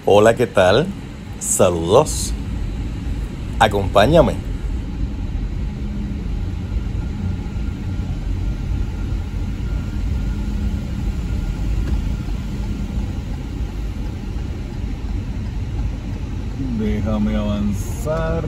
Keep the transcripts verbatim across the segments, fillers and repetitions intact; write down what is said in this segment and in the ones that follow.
Hola, ¿qué tal? Saludos. Acompáñame. Déjame avanzar.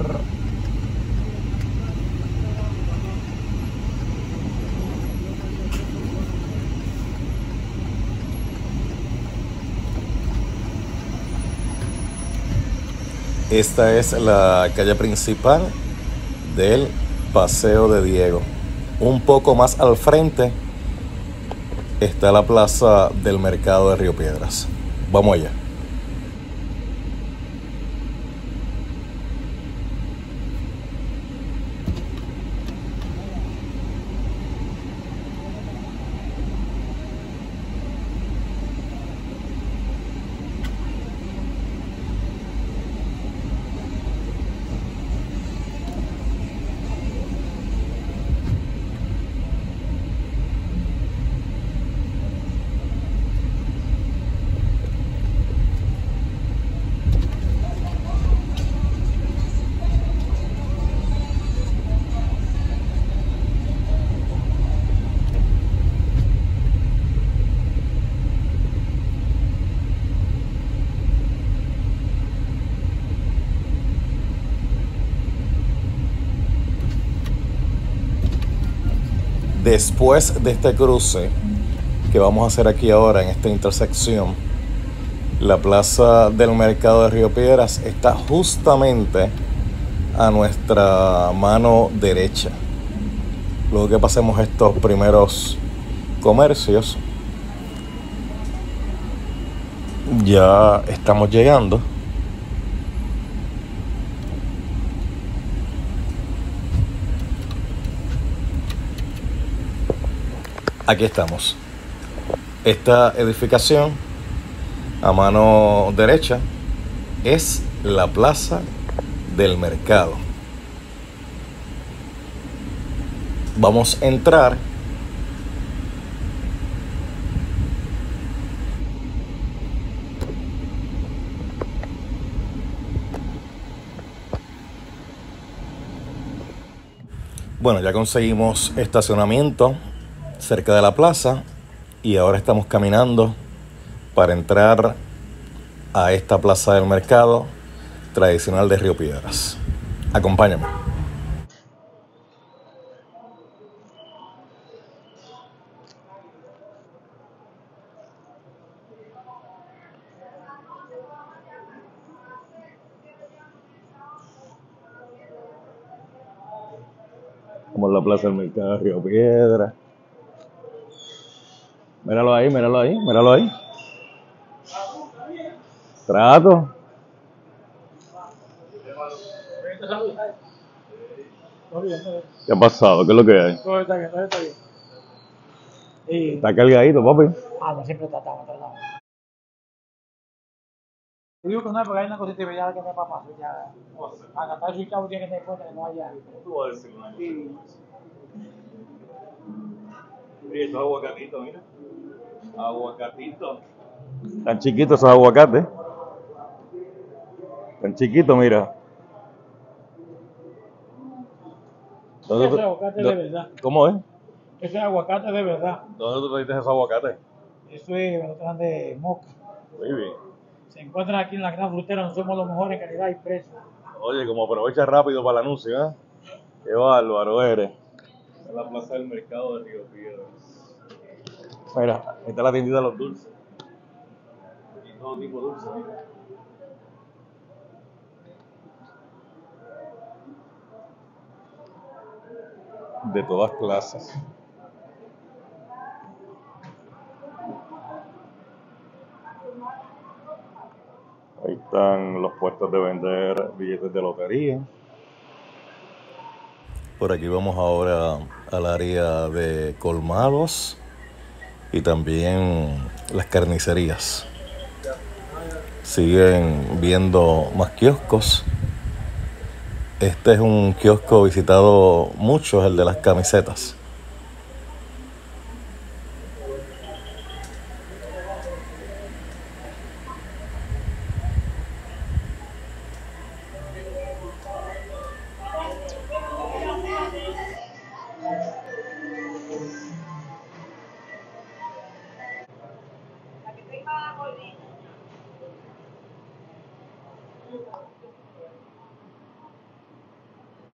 Esta es la calle principal del Paseo de Diego. Un poco más al frente está la plaza del mercado de Río Piedras. Vamos allá. Después de este cruce que vamos a hacer aquí ahora en esta intersección, la plaza del mercado de Río Piedras está justamente a nuestra mano derecha. Luego que pasemos estos primeros comercios, ya estamos llegando. Aquí estamos. Esta edificación a mano derecha es la plaza del mercado. Vamos a entrar. Bueno, ya conseguimos estacionamiento cerca de la plaza y ahora estamos caminando para entrar a esta plaza del mercado tradicional de Río Piedras. Acompáñame. Como la plaza del mercado de Río Piedras. Míralo ahí, míralo ahí, míralo ahí. Trato. ¿Qué ha pasado? ¿Qué es lo que hay? Todo está bien, todo está bien. Y... Está cargadito, papi. Ah, no, siempre tratamos, tratamos. Yo digo que no es porque hay una cosita ya que me pasa. Ya, a gastar su chavo tiene que tener cuenta que no haya. Tú vas a decir una cosa. Sí. Mira, esos aguacatitos, mira. Aguacatitos. Tan chiquitos esos aguacates. Tan chiquitos, mira. Ese es aguacate de verdad. ¿Cómo es? Ese es aguacate de verdad. ¿Dónde tú trajiste esos aguacates? Eso es, me lo traen de Moca. Muy bien. Se encuentran aquí en la gran frutera, no somos los mejores en calidad y precio. Oye, como aprovecha rápido para el anuncio, ¿eh? Qué bárbaro eres. En la plaza del mercado de Río Piedras. Mira, esta es la tiendita de los dulces. Aquí todo tipo de dulces, mira. De todas clases. Ahí están los puestos de vender billetes de lotería. Por aquí vamos ahora al área de colmados y también las carnicerías. Siguen viendo más kioscos. Este es un kiosco visitado mucho, es el de las camisetas.